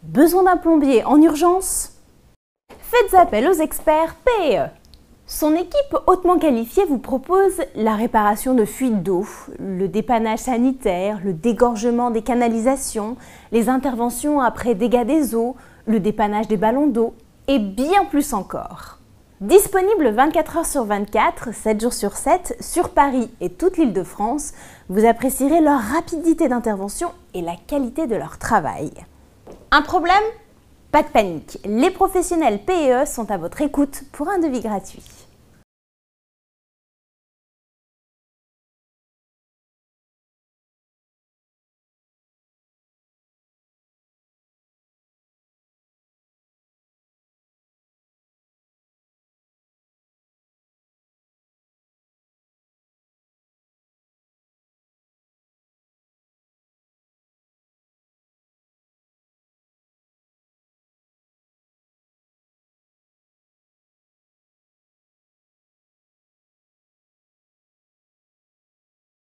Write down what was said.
Besoin d'un plombier en urgence? Faites appel aux experts PE. Son équipe hautement qualifiée vous propose la réparation de fuites d'eau, le dépannage sanitaire, le dégorgement des canalisations, les interventions après dégâts des eaux, le dépannage des ballons d'eau et bien plus encore. Disponible 24 heures sur 24, 7 jours sur 7, sur Paris et toute l'Île-de-France, vous apprécierez leur rapidité d'intervention et la qualité de leur travail. Un problème? Pas de panique, les professionnels PE sont à votre écoute pour un devis gratuit.